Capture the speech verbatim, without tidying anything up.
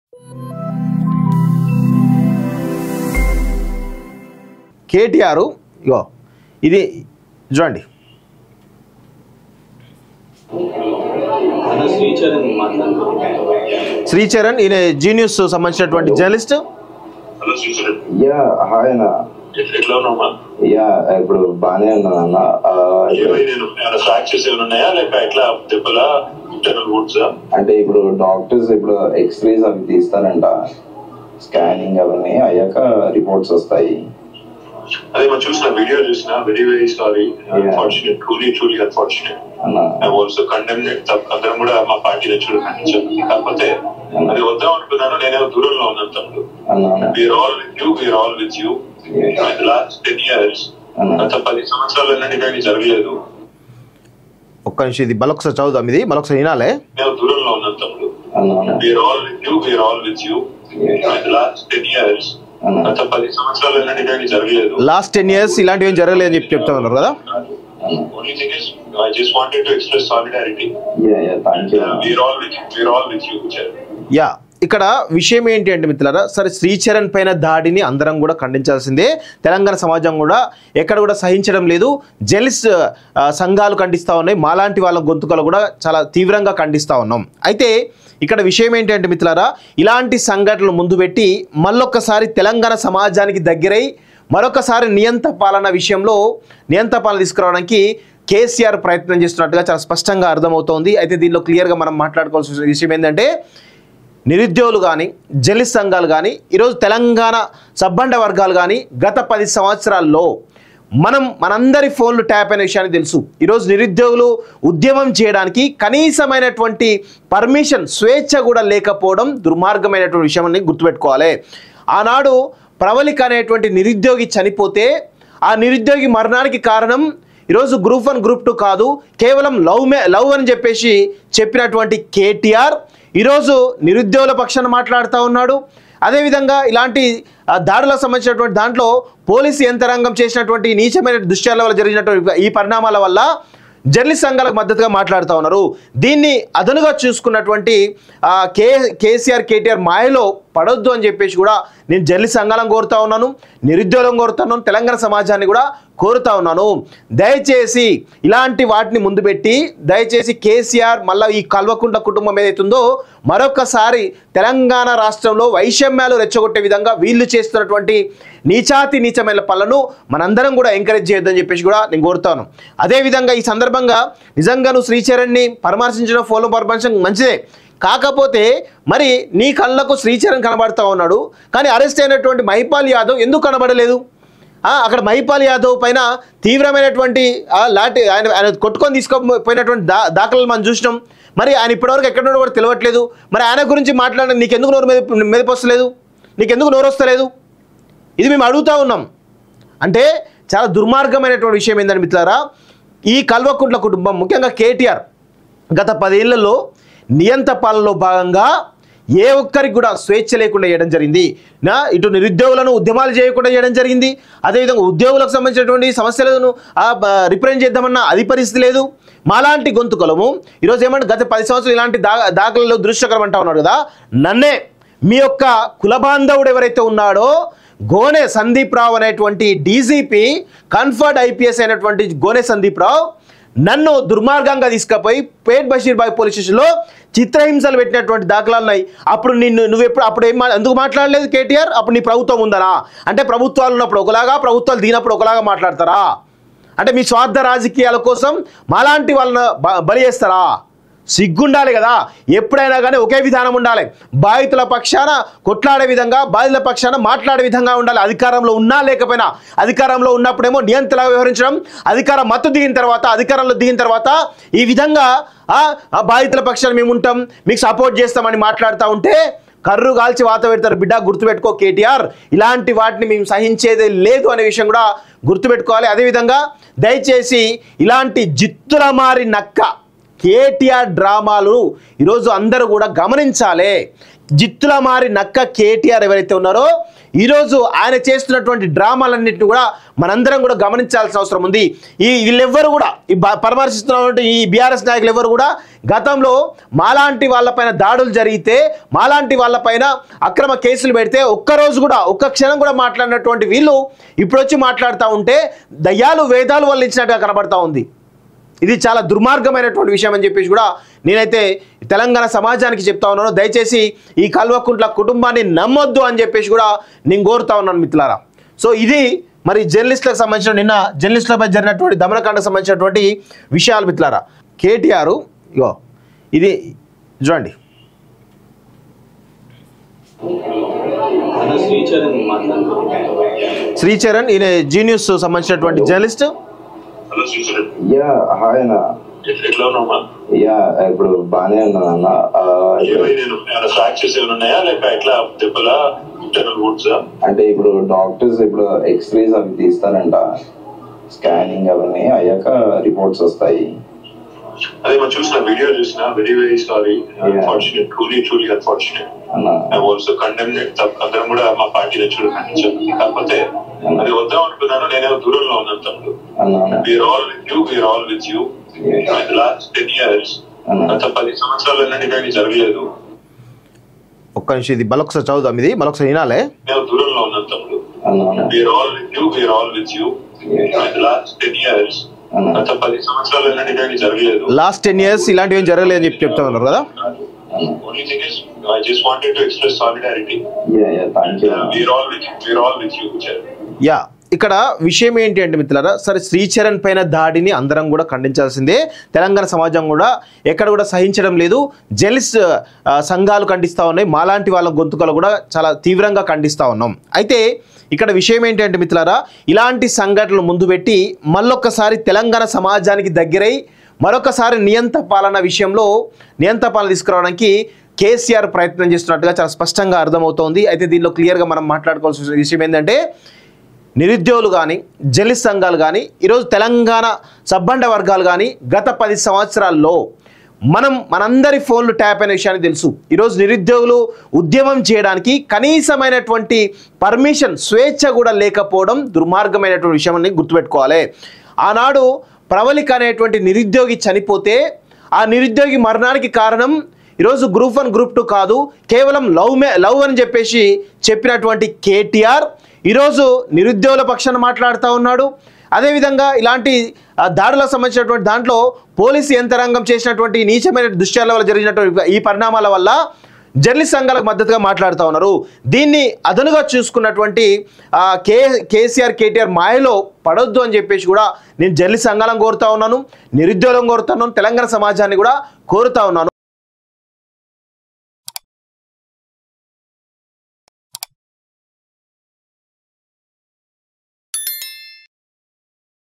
కేటీఆర్ ఇగో ఇది చూడండి. శ్రీచరణ్ ఈయన జీ న్యూస్ సంబంధించినటువంటి జర్నలిస్ట్. యా హాయ్ అన్న. యా ఇప్పుడు బానే ఉన్నానన్న. అంటే ఇప్పుడు డాక్టర్స్ ఇప్పుడు ఎక్స్రేస్ అవి తీస్తారంట, స్కానింగ్ అవన్నీ అయ్యాక రిపోర్ట్స్ వస్తాయి. అదే మనం చూసిన వీడియో చూసిన very very sorry, unfortunate, truly truly unfortunate. I also condemn it. అందరం కూడా మా పార్టీ నుంచి ఖండించాము. కాకపోతే అది వద్దాం అనుకున్నాను, నేనేమో దూరంలో ఉన్నాను తమ్ముడు. We're all with you, we're all with you. Last ten years గత పది సంవత్సరాలు అన్నీ కానీ జరగలేదు. ఒక్క నిమిషం ఇది మరొకసారి చదువుదాం, ఇది మరొకసారి వినాలే. నేను దూరంలో ఉన్నాను తమ్ముడు. We're all with you, we're all with you. Last ten years గత పది సంవత్సరాలు అన్నీ కానీ జరగలేదు. లాస్ట్ టెన్ ఇయర్స్ ఇలాంటివి ఏం జరగలేదు అని చెప్పి చెప్తా ఉన్నారు కదా. Only thing is, I just wanted to express solidarity. Yeah, yeah, thank you. We're all with you. We're all with you, యా ఇక్కడ విషయం ఏంటి అంటే మిత్రులారా, సరే శ్రీచరణ్ పైన దాడిని అందరం కూడా ఖండించాల్సిందే. తెలంగాణ సమాజం కూడా ఎక్కడ కూడా సహించడం లేదు. జర్నలిస్ట్ సంఘాలు ఖండిస్తూ ఉన్నాయి, మాలాంటి వాళ్ళ గొంతుకలు కూడా చాలా తీవ్రంగా ఖండిస్తూ ఉన్నాం. అయితే ఇక్కడ విషయం ఏంటి అంటే మిత్రులారా, ఇలాంటి సంఘటనలు ముందు పెట్టి మళ్ళొక్కసారి తెలంగాణ సమాజానికి దగ్గరై మరొకసారి నియంత పాలన విషయంలో నియంత పాలన తీసుకురావడానికి కేసీఆర్ ప్రయత్నం చేస్తున్నట్టుగా చాలా స్పష్టంగా అర్థమవుతోంది. అయితే దీనిలో క్లియర్గా మనం మాట్లాడుకోవాల్సిన విషయం ఏంటంటే, నిరుద్యోగులు కానీ జర్నలిస్ట్ సంఘాలు కానీ ఈరోజు తెలంగాణ సబ్బండ వర్గాలు కానీ గత పది సంవత్సరాల్లో మనం మనందరి ఫోన్లు ట్యాప్ అయిన విషయాన్ని తెలుసు. ఈరోజు నిరుద్యోగులు ఉద్యమం చేయడానికి కనీసమైనటువంటి పర్మిషన్, స్వేచ్ఛ కూడా లేకపోవడం దుర్మార్గమైనటువంటి విషయాన్ని గుర్తుపెట్టుకోవాలి. ఆనాడు ప్రవళిక అనేటువంటి నిరుద్యోగి చనిపోతే ఆ నిరుద్యోగి మరణానికి కారణం ఈరోజు గ్రూప్ వన్ గ్రూప్ టూ కాదు, కేవలం లవ్ మే లవ్ అని చెప్పేసి చెప్పినటువంటి కేటీఆర్ ఈరోజు నిరుద్యోగుల పక్షాన మాట్లాడుతూ ఉన్నాడు. అదేవిధంగా ఇలాంటి దాడులకు సంబంధించినటువంటి దాంట్లో పోలీసు యంత్రాంగం చేసినటువంటి నీచమైన దుశ్చర్యల వల్ల జరిగినటువంటి ఈ పరిణామాల వల్ల జర్నలిస్ట్ సంఘాలకు మద్దతుగా మాట్లాడుతూ ఉన్నారు. దీన్ని అదనుగా చూసుకున్నటువంటి కే కేసీఆర్ కేటీఆర్ మాయలో పడొద్దు అని చెప్పేసి కూడా నేను జర్నలిస్ట్ సంఘాలను కోరుతా ఉన్నాను, నిరుద్యోగం కోరుతున్నాను, తెలంగాణ సమాజాన్ని కూడా కోరుతా ఉన్నాను. దయచేసి ఇలాంటి వాటిని ముందు పెట్టి దయచేసి కేసీఆర్ మళ్ళీ ఈ కల్వకుంట్ల కుటుంబం ఏదైతుందో మరొకసారి తెలంగాణ రాష్ట్రంలో వైషమ్యాలు రెచ్చగొట్టే విధంగా వీళ్ళు చేస్తున్నటువంటి నీచాతి నీచమైన పనులను మనందరం కూడా ఎంకరేజ్ చేయొద్దని చెప్పేసి కూడా నేను కోరుతాను. అదేవిధంగా ఈ సందర్భంగా నిజంగా నువ్వు శ్రీచరణ్ని పరామర్శించడం, ఫోన్లో పరామర్శించడం మంచిదే. కాకపోతే మరి నీ కళ్ళకు శ్రీచరణ్ కనబడుతూ ఉన్నాడు, కానీ అరెస్ట్ అయినటువంటి మహిపాల్ యాదవ్ ఎందుకు కనబడలేదు? అక్కడ మహిపాల్ యాదవ్ పైన తీవ్రమైనటువంటి లాఠీ ఆయన ఆయన కొట్టుకొని తీసుకోపోయినటువంటి దా దాఖలాలు మనం చూసినాం. మరి ఆయన ఇప్పటివరకు ఎక్కడ కూడా తెలియట్లేదు. మరి ఆయన గురించి మాట్లాడడం నీకెందుకు నోరు మెద మెదపొస్తలేదు? నీకెందుకు నోరు వస్తలేదు? ఇది మేము అడుగుతూ ఉన్నాం. అంటే చాలా దుర్మార్గమైనటువంటి విషయం ఏంటని మిత్రులారా, ఈ కల్వకుంట్ల కుటుంబం ముఖ్యంగా కేటీఆర్ గత పదేళ్లలో నియంత పాలనలో భాగంగా ఏ ఒక్కరికి కూడా స్వేచ్ఛ లేకుండా చేయడం జరిగింది. నా ఇటు నిరుద్యోగులను ఉద్యమాలు చేయకుండా చేయడం జరిగింది. అదేవిధంగా ఉద్యోగులకు సంబంధించినటువంటి సమస్యలను రిప్రజెంట్ చేద్దామన్న అది పరిస్థితి లేదు. మాలాంటి గొంతుకలము ఈరోజు ఏమంటే గత పది సంవత్సరాలు ఇలాంటి దా దాఖలలో దృశ్యకరం అంటా ఉన్నాడు కదా, నన్నే మీ యొక్క కులబాంధవుడు ఎవరైతే ఉన్నాడో గోనె సందీప్ రావు అనేటువంటి డీజీపీ కన్ఫర్డ్ ఐపీఎస్ అయినటువంటి గోనె సందీప్ రావు నన్ను దుర్మార్గంగా తీసుకుపోయి పేట్ బషీర్బాగ్ పోలీస్ స్టేషన్లో చిత్రహింసలు పెట్టినటువంటి దాఖలాలు ఉన్నాయి. అప్పుడు నిన్ను నువ్వు ఎప్పుడు అప్పుడు ఏం ఎందుకు మాట్లాడలేదు కేటీఆర్? అప్పుడు నీ ప్రభుత్వం ఉందనా? అంటే ప్రభుత్వాలు ఉన్నప్పుడు ఒకలాగా, ప్రభుత్వాలు దిగినప్పుడు ఒకలాగా మాట్లాడతారా? అంటే మీ స్వార్థ రాజకీయాల కోసం మాలాంటి వాళ్ళని బలి చేస్తారా? సిగ్గుండాలి కదా. ఎప్పుడైనా కానీ ఒకే విధానం ఉండాలి. బాధితుల పక్షాన కొట్లాడే విధంగా, బాధితుల పక్షాన మాట్లాడే విధంగా ఉండాలి. అధికారంలో ఉన్నా లేకపోయినా, అధికారంలో ఉన్నప్పుడేమో నియంత్రణగా వ్యవహరించడం, అధికారం మత్తు దిగిన తర్వాత, అధికారంలో దిగిన తర్వాత ఈ విధంగా ఆ బాధితుల పక్షాన మేము ఉంటాం, మీకు సపోర్ట్ చేస్తామని మాట్లాడుతూ ఉంటే కర్రు కాల్చి వాత పెడతారు. బిడ్డ గుర్తుపెట్టుకో కేటీఆర్, ఇలాంటి వాటిని మేము సహించేదే లేదు అనే విషయం కూడా గుర్తుపెట్టుకోవాలి. అదేవిధంగా దయచేసి ఇలాంటి జిత్తుల మారి నక్క కేటీఆర్ డ్రామాలు ఈరోజు అందరూ కూడా గమనించాలి. జిత్తుల మారి నక్క కేటీఆర్ ఎవరైతే ఉన్నారో ఈరోజు ఆయన చేస్తున్నటువంటి డ్రామాలన్నింటినీ కూడా మనందరం కూడా గమనించాల్సిన అవసరం ఉంది. ఈ వీళ్ళెవ్వరు కూడా ఈ పరామర్శిస్తున్నటువంటి ఈ బీఆర్ఎస్ నాయకులు ఎవరు కూడా గతంలో మాలాంటి వాళ్ళపైన దాడులు జరిగితే మాలాంటి వాళ్ళపైన అక్రమ కేసులు పెడితే ఒక్కరోజు కూడా ఒక్క క్షణం కూడా మాట్లాడినటువంటి వీళ్ళు ఇప్పుడు వచ్చి మాట్లాడుతూ ఉంటే దయ్యాలు వేదాలు వల్లించినట్టుగా కనబడతా ఉంది. ఇది చాలా దుర్మార్గమైనటువంటి విషయం అని చెప్పేసి కూడా నేనైతే తెలంగాణ సమాజానికి చెప్తా ఉన్నాను. దయచేసి ఈ కల్వకుంట్ల కుటుంబాన్ని నమ్మొద్దు అని చెప్పేసి కూడా నేను కోరుతా ఉన్నాను మిత్రులారా. సో ఇది మరి జర్నలిస్టులకు సంబంధించిన నిన్న జర్నలిస్టులపై జరిగినటువంటి దమనకాండకు సంబంధించినటువంటి విషయాలు మిత్రులారా. కేటీఆర్ ఇగో ఇది చూడండి. శ్రీచరణ్ ఈయన జీ న్యూస్ సంబంధించినటువంటి జర్నలిస్ట్. యా హాయ్ అన్న. యా ఇప్పుడు బానే ఉన్నానన్న. అంటే ఇప్పుడు డాక్టర్స్ ఇప్పుడు ఎక్స్రేస్ అవి తీస్తారంట, స్కానింగ్ అవన్నీ అయ్యాక రిపోర్ట్స్ వస్తాయి. అదే మనం చూసిన వీడియో చూసిన very very sorry, unfortunate, truly truly unfortunate. I also condemn it. అందరం కూడా మా పార్టీ నుంచి ఖండించాలి. కాకపోతే అది వద్దాం అనుకున్నాను, నేనేమో దూరంలో ఉన్నాను తమ్ముడు. We're all with you, we're all with you. Last ten years గత పది సంవత్సరాలు అన్నీ కానీ జరగలేదు. ఒక్క నిమిషం ఇది మరొకసారి చదువుదాం, ఇది మరొకసారి వినాలే. నేను దూరంలో ఉన్నాను తమ్ముడు. We're all with you, we're all with you. Last ten years గత పది సంవత్సరాలు అన్నీ కానీ జరగలేదు. లాస్ట్ టెన్ ఇయర్స్ ఇలాంటివి ఏం జరగలేదు అని చెప్పి చెప్తా ఉన్నారు కదా. Only thing is, I just wanted to express solidarity. Yeah, yeah, thank you. We're all with you. We're all with you, Chair. Yeah. ఇక్కడ విషయం ఏంటి అంటే మిత్రులారా, సరే శ్రీచరణ్ పైన దాడిని అందరం కూడా ఖండించాల్సిందే. తెలంగాణ సమాజం కూడా ఎక్కడ కూడా సహించడం లేదు. జర్నలిస్ట్ సంఘాలు ఖండిస్తూ ఉన్నాయి, మాలాంటి వాళ్ళ గొంతుకలు కూడా చాలా తీవ్రంగా ఖండిస్తూ ఉన్నాం. అయితే ఇక్కడ విషయం ఏంటి అంటే మిత్రులారా, ఇలాంటి సంఘటనలు ముందు పెట్టి మళ్ళొక్కసారి తెలంగాణ సమాజానికి దగ్గరై మరొకసారి నియంత పాలన విషయంలో నియంత పాలన తీసుకురావడానికి కేసీఆర్ ప్రయత్నం చేస్తున్నట్టుగా చాలా స్పష్టంగా అర్థమవుతోంది. అయితే దీనిలో క్లియర్గా మనం మాట్లాడుకోవాల్సిన విషయం ఏంటంటే, నిరుద్యోగులు కానీ జర్నలిస్ట్ సంఘాలు కానీ ఈరోజు తెలంగాణ సబ్బండ వర్గాలు కానీ గత పది సంవత్సరాల్లో మనం మనందరి ఫోన్లు ట్యాప్ అయిన విషయాన్ని తెలుసు. ఈరోజు నిరుద్యోగులు ఉద్యమం చేయడానికి కనీసమైనటువంటి పర్మిషన్ స్వేచ్ఛ కూడా లేకపోవడం దుర్మార్గమైనటువంటి విషయం అని గుర్తుపెట్టుకోవాలి. ఆనాడు ప్రవళిక అనేటువంటి నిరుద్యోగి చనిపోతే ఆ నిరుద్యోగి మరణానికి కారణం ఈరోజు గ్రూప్ వన్ గ్రూప్ టూ కాదు, కేవలం లవ్ మే లవ్ అని చెప్పేసి చెప్పినటువంటి కేటీఆర్ ఈరోజు నిరుద్యోగుల పక్షాన మాట్లాడుతూ ఉన్నాడు. అదేవిధంగా ఇలాంటి దాడులకు సంబంధించినటువంటి దాంట్లో పోలీసు యంత్రాంగం చేసినటువంటి నీచమైన దుశ్చర్యల వల్ల జరిగినటువంటి ఈ పరిణామాల వల్ల జర్నలిస్ట్ సంఘాలకు మద్దతుగా మాట్లాడుతూ ఉన్నారు. దీన్ని అదనుగా చూసుకున్నటువంటి కే కేసీఆర్ కేటీఆర్ మాయలో పడొద్దు అని చెప్పేసి కూడా నేను జర్నలిస్ట్ సంఘాలను కోరుతా ఉన్నాను, నిరుద్యోగం కోరుతా ఉన్నాను, తెలంగాణ సమాజాన్ని కూడా కోరుతా ఉన్నాను.